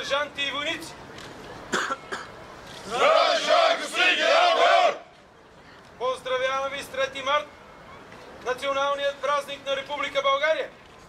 сержанти и войници! Здравейте, господин генерал-майор! Поздравяваме ви с 3 март, националният празник на Република България!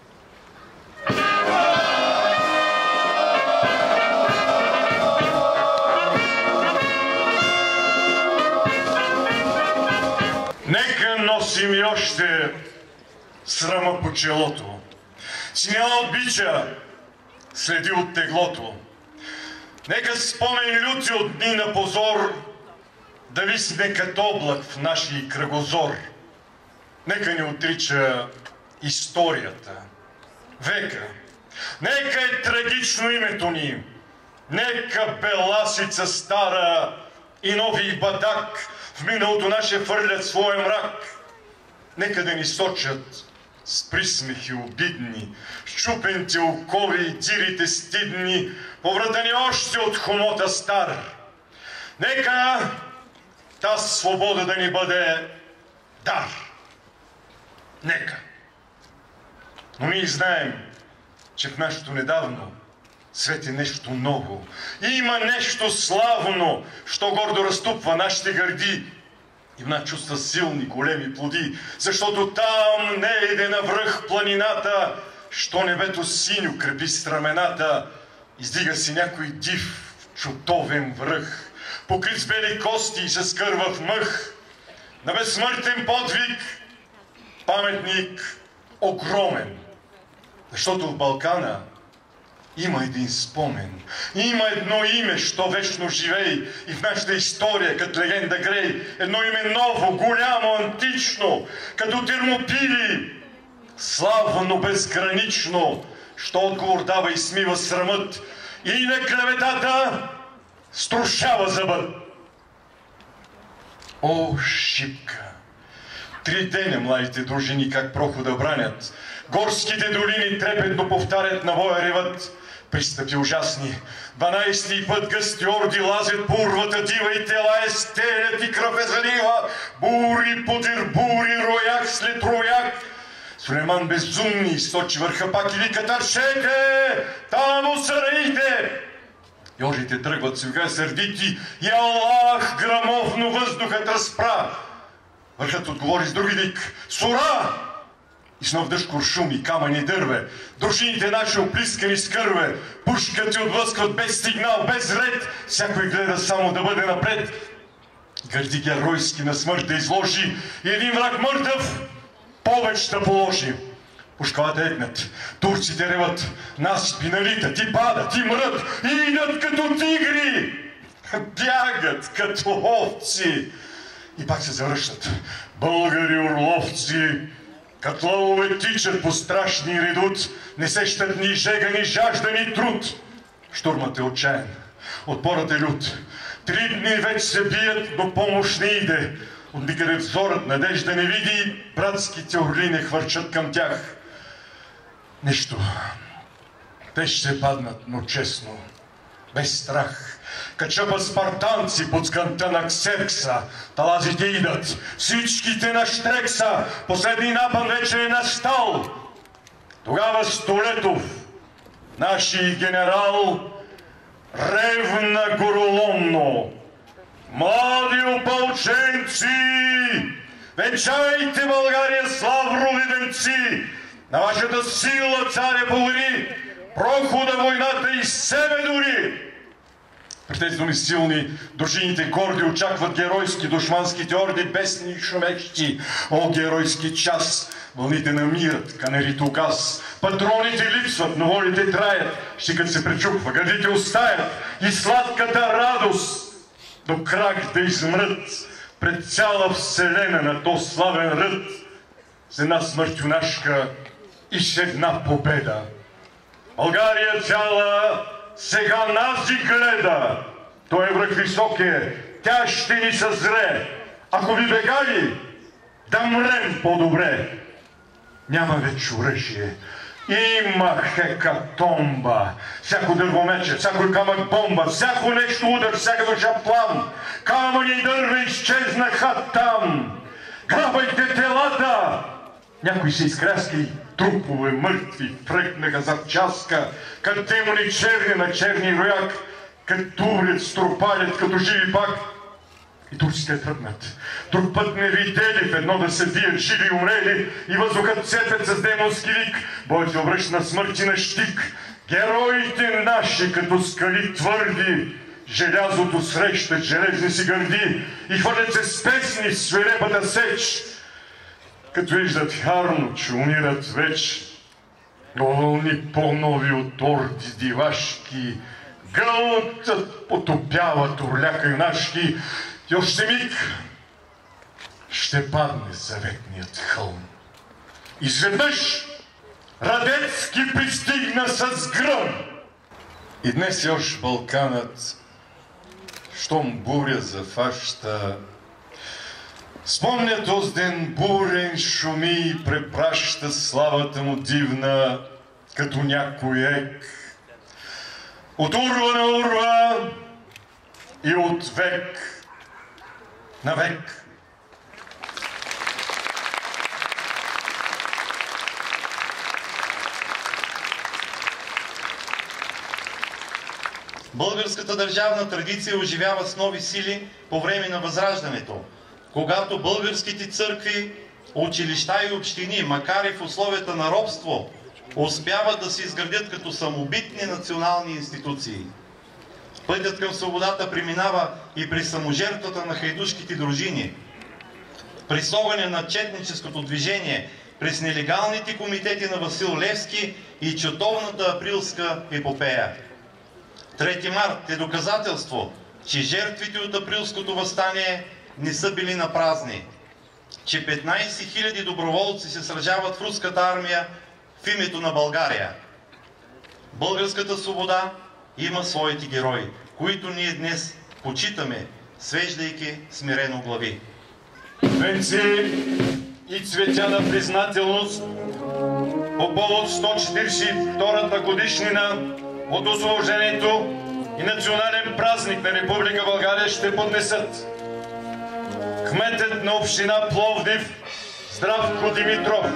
Нека носим и още срама по челото. Синяла от бича следи от теглото. Нека спомен люти от дни на позор да висне като облак в нашия кръгозор. Нека ни отрича историята, века. Нека е трагично името ни. Нека беласица стара и нови бадак в миналото наше фърлят своя мрак. Нека да ни сочат с присмехи обидни, щупените окови и дирите стидни, повратани още от хомота стар. Нека тази свобода да ни бъде дар. Нека. Но ние знаем, че в нашето недавно свети нещо ново. Има нещо славно, що гордо разтупва нашите гърди. Има чувства силни, големи плоди, защото там не иде навръх планината, що небето синьо крепи страмената, издига си някой див чутовен връх, покрит с бели кости и с кървав мъх, на безсмъртен подвиг, паметник огромен. Защото в Балкана има един спомен, има едно име, що вечно живей и в нашата история, като легенда грей. Едно име ново, голямо, антично, като Термопили, славно, безгранично, що отговор дава и смива срамът и на клеветата струшава зъбът. О, шипка! 3 деня младите дружини как прохода бранят, горските долини трепетно повтарят на воя ревът. Пристъпи ужасни, 12-ти път гъсти орди лазят по урвата дива и тела стелят и кръв е залива. Бури подир бури, рояк след рояк. Сулейман безумни сочи върха пак и вика: тършете, там сараите! Йожите тръгват сега сърдити и Аллах грамовно въздухът разпра. Върхът отговори с други дик: сура! И с нов дъжд куршуми, камъни, дърве, дружините наши оплискани с кърве, пушкати отблъскват без сигнал, без ред, всякой гледа само да бъде напред. Гърди геройски на смърт да изложи и един враг мъртъв повече да положи. Пушкалата екнат, турците реват, насипи налитат и падат и мрът и идат като тигри, бягат като овци и пак се завръщат. Българи орловци, като лъвове тичат по страшни редут, не сещат ни жега, ни жажда, ни труд. Штурмът е отчаян, отпорът е лют. 3 дни вече се бият, но помощ не иде. От никъде взорът надежда не види, братските орли не хвърчат към тях. Нищо. Те ще паднат, но честно, без страх. Качъпа спартанци под скънта на Ксеркса, талазите идат, всичките на Штрекса, последний напън вече е настал. Тогава Столетов, наши генерал, ревна гороломно: млади опълченци, венчайте България с лаврови венци, на вашата сила царя повери, прохода войната и себе дори. При тези думи силни, дружините горди очакват геройски душманските орди, бесни и шумещи. О, геройски час! Вълните намират, канерите угас. Патроните липсват, но волите траят. Щикът се пречупва, гърдите остаят и сладката радост до крак да измрат пред цяла вселена на то славен ръд. С една смърт юнашка и с една победа. България цяла сега нас и гледа. Той връх висок е, тя ще ни съзре. Ако ви бегали, да мрем по-добре. Няма вече оръжие. Има хекатомба. Всяко дървомече, всякой камък бомба, всяко нещо удар, всяка душа плам. Камъни и дърва изчезнаха там. Грабайте телата, Някои се изкряскали, трупове мъртви фръкнаха зад часка, като демони черни на черни рояк, като увлет, стропалят, като живи пак. И турците тръпнат. Друг път не видели в едно да се бият живи и умрели и въздухът цепят с демонски вик. Боят се обръща на смърт и на щик. Героите наши като скали твърди, желязото срещат железни си гърди и хвърлят се с песни в свирепата сеч. Като виждат харно, че умират веч, вълни по-нови от орди дивашки гълтат, потопяват орляка юнашки и още миг ще падне заветният хълм. Изведнъж Радецки пристигна с гръм. И днес още Балканът, щом буря зафаща, спомня този ден бурен шуми и препраща славата му дивна, като някой ек. От урва на урва и от век на век. Българската държавна традиция оживява с нови сили по време на Възраждането, когато българските църкви, училища и общини, макар и в условията на робство, успяват да се изградят като самобитни национални институции. Пътят към свободата преминава и при саможертвата на хайдушките дружини, при огъня на четническото движение, през нелегалните комитети на Васил Левски и чутовната априлска епопея. 3 март е доказателство, че жертвите от априлското въстание не са били напразни, че 15 000 доброволци се сражават в руската армия в името на България. Българската свобода има своите герои, които ние днес почитаме, свеждайки смирено глави. Венци и цветя на признателност по повод 142-та годишнина от освобождението и национален празник на Република България ще поднесат кметът на община Пловдив Здравко Димитров,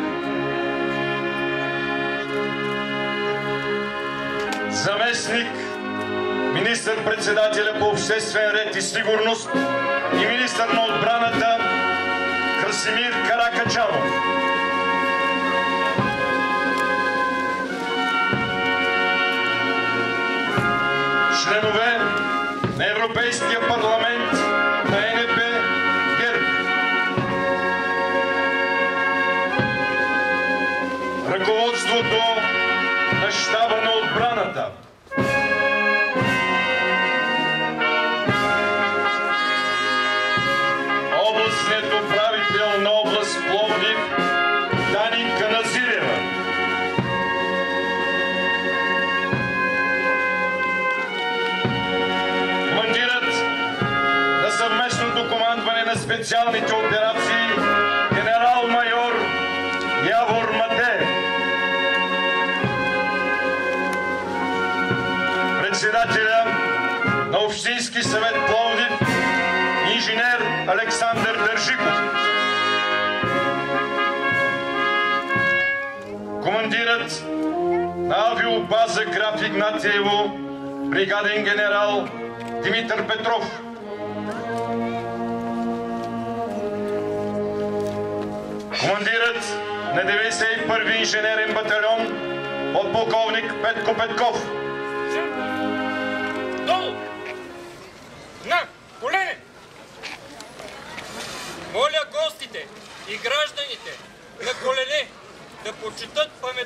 заместник министър-председателя по обществен ред и сигурност и министър на отбраната Красимир Каракачанов, членове на Европейския парламент на ЕНП ГЕРБ, ръководството на щаба на отбраната, областният управител на област Пловдив Дани Каназирева, съвместното командване на специалните операции генерал-майор Явор Матеев, председателя на Общински съвет Пловдив инженер Александър Държиков, командирът на авиобаза Граф Игнатиево бригаден генерал Димитър Петров, командирът на 91-ви инженерен батальон подполковник Петко Петков. Долу! На колене! Моля гостите и гражданите на колене да почитат паметта